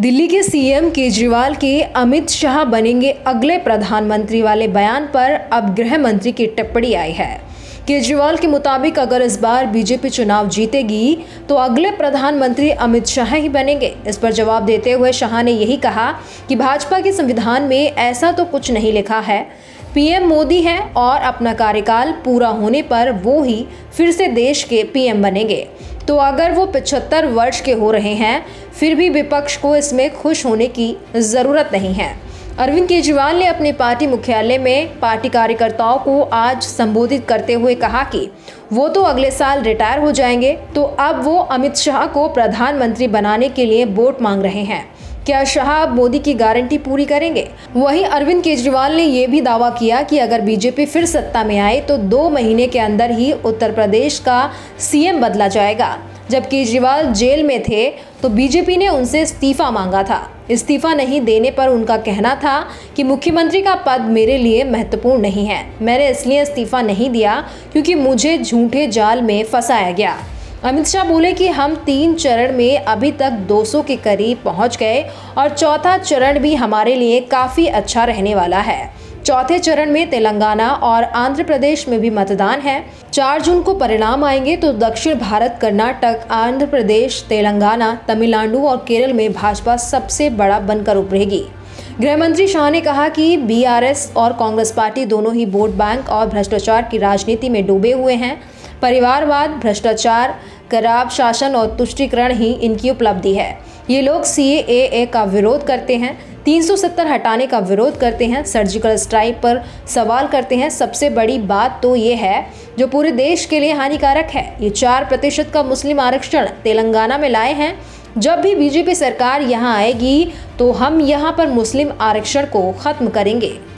दिल्ली के सीएम केजरीवाल के अमित शाह बनेंगे अगले प्रधानमंत्री वाले बयान पर अब गृह मंत्री की टिप्पणी आई है। केजरीवाल के मुताबिक अगर इस बार बीजेपी चुनाव जीतेगी तो अगले प्रधानमंत्री अमित शाह ही बनेंगे। इस पर जवाब देते हुए शाह ने यही कहा कि भाजपा के संविधान में ऐसा तो कुछ नहीं लिखा है। पीएम मोदी है और अपना कार्यकाल पूरा होने पर वो ही फिर से देश के पीएम बनेंगे। तो अगर वो 75 वर्ष के हो रहे हैं फिर भी विपक्ष को इसमें खुश होने की ज़रूरत नहीं है। अरविंद केजरीवाल ने अपने पार्टी मुख्यालय में पार्टी कार्यकर्ताओं को आज संबोधित करते हुए कहा कि वो तो अगले साल रिटायर हो जाएंगे, तो अब वो अमित शाह को प्रधानमंत्री बनाने के लिए वोट मांग रहे हैं। क्या शाह मोदी की गारंटी पूरी करेंगे? वहीं अरविंद केजरीवाल ने यह भी दावा किया कि अगर बीजेपी फिर सत्ता में आए तो 2 महीने के अंदर ही उत्तर प्रदेश का सीएम बदला जाएगा। जब केजरीवाल जेल में थे तो बीजेपी ने उनसे इस्तीफा मांगा था। इस्तीफा नहीं देने पर उनका कहना था कि मुख्यमंत्री का पद मेरे लिए महत्वपूर्ण नहीं है, मैंने इसलिए इस्तीफा नहीं दिया क्योंकि मुझे झूठे जाल में फंसाया गया। अमित शाह बोले कि हम 3 चरण में अभी तक 200 के करीब पहुंच गए और चौथा चरण भी हमारे लिए काफ़ी अच्छा रहने वाला है। चौथे चरण में तेलंगाना और आंध्र प्रदेश में भी मतदान है। 4 जून को परिणाम आएंगे तो दक्षिण भारत, कर्नाटक, आंध्र प्रदेश, तेलंगाना, तमिलनाडु और केरल में भाजपा सबसे बड़ा बनकर उभरेगी। गृह मंत्री शाह ने कहा कि बीआरएस और कांग्रेस पार्टी दोनों ही वोट बैंक और भ्रष्टाचार की राजनीति में डूबे हुए हैं। परिवारवाद, भ्रष्टाचार, खराब शासन और तुष्टीकरण ही इनकी उपलब्धि है। ये लोग सीएए का विरोध करते हैं, 370 हटाने का विरोध करते हैं, सर्जिकल स्ट्राइक पर सवाल करते हैं। सबसे बड़ी बात तो ये है जो पूरे देश के लिए हानिकारक है, ये 4% का मुस्लिम आरक्षण तेलंगाना में लाए हैं। जब भी बीजेपी सरकार यहाँ आएगी तो हम यहाँ पर मुस्लिम आरक्षण को खत्म करेंगे।